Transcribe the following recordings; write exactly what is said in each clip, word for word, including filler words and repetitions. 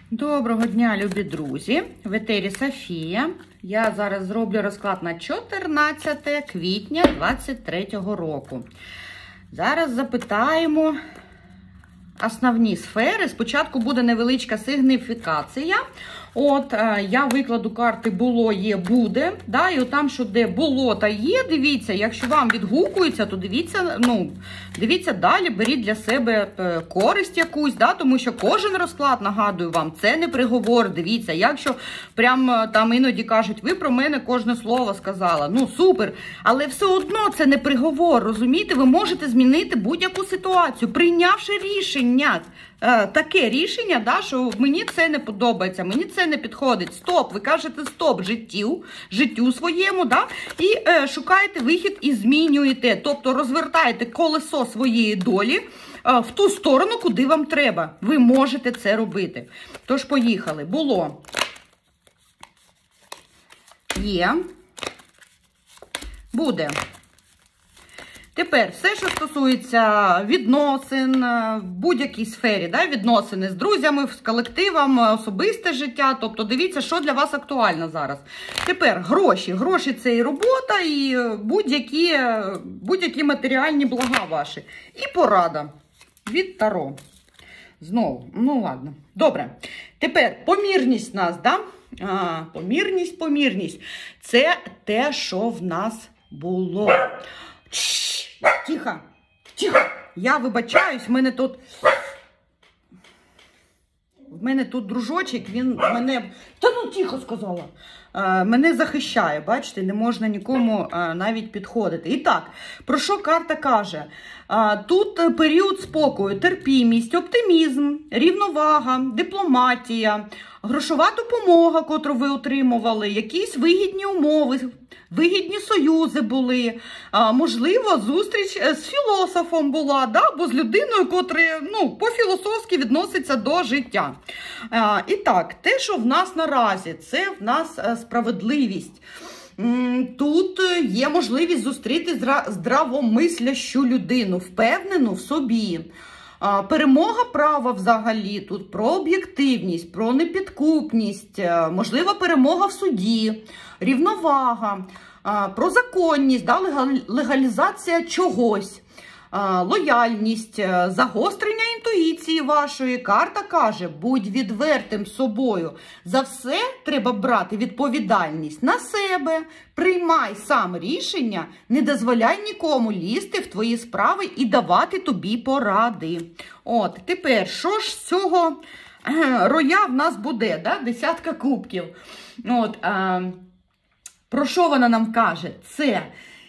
Доброго дня, любі друзі! В етері Софія. Я зараз зроблю розклад на чотирнадцяте квітня двадцять третього року. Зараз запитаємо основні сфери. Спочатку буде невеличка сигніфікація. От, я викладу карти було, є, буде. Да, і от там, що де було та є, дивіться, якщо вам відгукується, то дивіться, ну, дивіться далі, беріть для себе користь якусь, да, тому що кожен розклад, нагадую вам, це не приговор. Дивіться, якщо прям там іноді кажуть, ви про мене кожне слово сказала, ну супер, але все одно це не приговор, розумієте, ви можете змінити будь-яку ситуацію, прийнявши рішення. Таке рішення, да, що мені це не подобається, мені це не підходить. Стоп, ви кажете стоп життю, життю своєму, да, і е, шукаєте вихід і змінюєте, тобто розвертаєте колесо своєї долі е, в ту сторону, куди вам треба. Ви можете це робити. Тож, поїхали. Було. Є. Буде. Тепер, все, що стосується відносин в будь-якій сфері, да, відносини з друзями, з колективом, особисте життя, тобто дивіться, що для вас актуально зараз. Тепер гроші. Гроші – це і робота, і будь-які будь-які матеріальні блага ваші. І порада від Таро. Знову, ну ладно. Добре. Тепер помірність нас, да? А, помірність, помірність. Це те, що в нас було. Тихо, тихо, я вибачаюсь, в мене тут, в мене тут дружочок, він мене, та ну тихо сказала, мене захищає, бачите, не можна нікому навіть підходити. І так, про що карта каже? Тут період спокою, терпімість, оптимізм, рівновага, дипломатія, грошова допомога, котру ви отримували, якісь вигідні умови, вигідні союзи були, а, можливо, зустріч з філософом була, да? Або з людиною, котра ну, по-філософськи відноситься до життя. А, і так, те, що в нас наразі, це в нас справедливість. Тут є можливість зустріти здравомислящу людину, впевнену в собі. Перемога права взагалі тут про об'єктивність, про непідкупність, можлива перемога в суді, рівновага, про законність, да, легалізація чогось, лояльність, загострення інтуїції вашої. Карта каже, будь відвертим з собою. За все треба брати відповідальність на себе, приймай сам рішення, не дозволяй нікому лізти в твої справи і давати тобі поради. От, тепер, що ж з цього роя в нас буде, да? Десятка кубків. От, а, про що вона нам каже? Це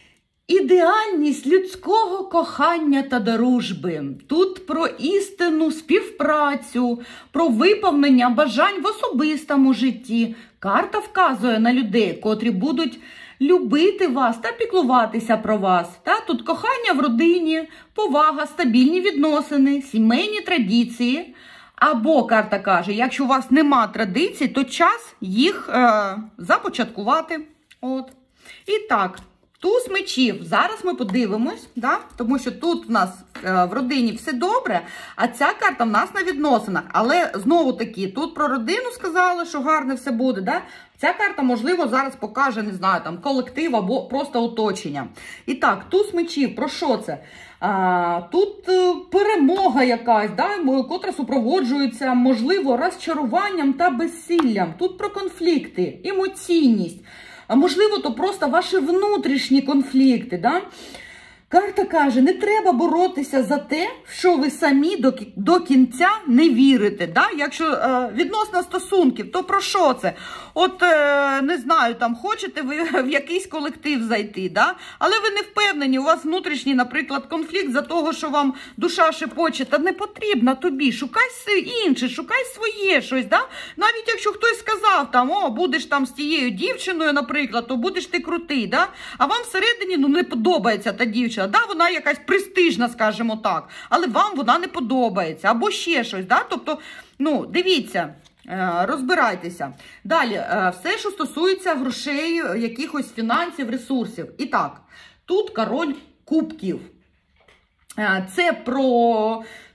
ідеальність людського кохання та дружби. Тут про істинну співпрацю, про виповнення бажань в особистому житті. Карта вказує на людей, котрі будуть любити вас та піклуватися про вас. Та? Тут кохання в родині, повага, стабільні відносини, сімейні традиції. Або, карта каже, якщо у вас нема традицій, то час їх е, започаткувати. От. І так. Туз мечів. Зараз ми подивимось, да? Тому що тут в нас е, в родині все добре, а ця карта в нас на відносинах. Але, знову-таки, тут про родину сказали, що гарне все буде, да? Ця карта, можливо, зараз покаже, не знаю, там, колектив або просто оточення. І так, туз мечів, про що це? А, тут е, перемога якась, да? Котра супроводжується, можливо, розчаруванням та безсиллям. Тут про конфлікти, емоційність. А можливо, то просто ваші внутрішні конфлікти, да? Карта каже, не треба боротися за те, що ви самі до, до кінця не вірите, да? Якщо е, відносно стосунків, то про що це? От, е, не знаю, там, хочете ви в якийсь колектив зайти, да? Але ви не впевнені, у вас внутрішній, наприклад, конфлікт за того, що вам душа шепоче, та не потрібно тобі, шукай інше, шукай своє щось, да? Навіть якщо хтось сказав, там, о, будеш там з тією дівчиною, наприклад, то будеш ти крутий, да? А вам всередині, ну, не подобається та дівчина. Да, вона якась престижна, скажімо так, але вам вона не подобається, або ще щось, да? Тобто, ну, дивіться, розбирайтеся. Далі, все, що стосується грошей, якихось фінансів, ресурсів. І так, тут король кубків. Це про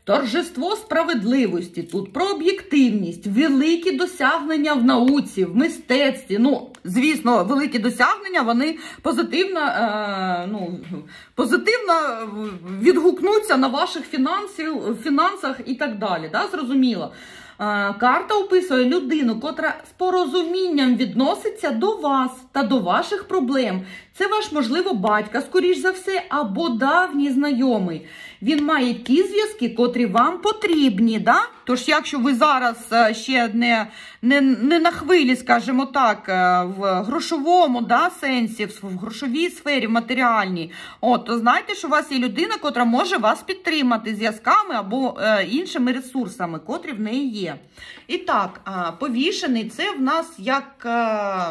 торжество справедливості тут, про об'єктивність, великі досягнення в науці, в мистецтві. Ну, звісно, великі досягнення, вони позитивно, е, ну, позитивно відгукнуться на ваших фінансів, фінансах і так далі. Да? Зрозуміло. Карта описує людину, котра з порозумінням відноситься до вас та до ваших проблем. Це ваш, можливо, батько, скоріш за все, або давній знайомий. Він має ті зв'язки, котрі вам потрібні. Да? Тож, якщо ви зараз ще не, не, не на хвилі, скажімо так, в грошовому, да, сенсі, в грошовій сфері, в матеріальній, от, то знайте, що у вас є людина, котра може вас підтримати зв'язками або е, іншими ресурсами, котрі в неї є. І так, повішений – це в нас як е,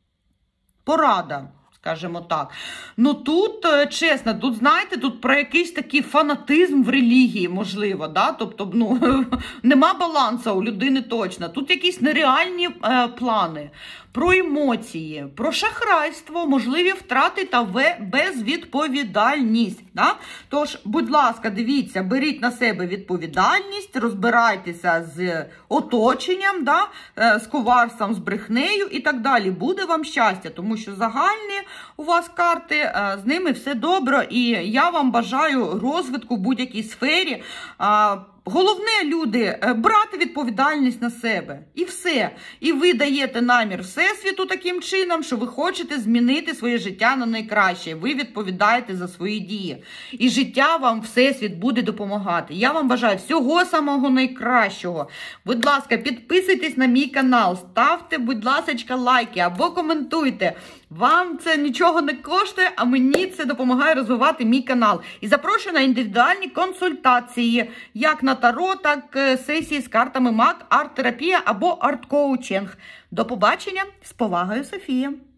порада. Скажімо так. Ну тут, чесно, тут, знаєте, тут про якийсь такий фанатизм в релігії, можливо, да? Тобто, ну, нема балансу у людини точно. Тут якісь нереальні е, плани, про емоції, про шахрайство, можливі втрати та безвідповідальність. Да? Тож, будь ласка, дивіться, беріть на себе відповідальність, розбирайтеся з оточенням, да? З коварством, з брехнею і так далі. Буде вам щастя, тому що загальні у вас карти, з ними все добре, і я вам бажаю розвитку в будь-якій сфері. Головне, люди, брати відповідальність на себе. І все. І ви даєте намір Всесвіту таким чином, що ви хочете змінити своє життя на найкраще. Ви відповідаєте за свої дії. І життя вам Всесвіт буде допомагати. Я вам бажаю всього самого найкращого. Будь ласка, підписуйтесь на мій канал, ставте, будь ласка, лайки або коментуйте. Вам це нічого не коштує, а мені це допомагає розвивати мій канал. І запрошую на індивідуальні консультації, як на таро, так і сесії з картами МАК, арт-терапія або арт-коучинг. До побачення, з повагою, Софія.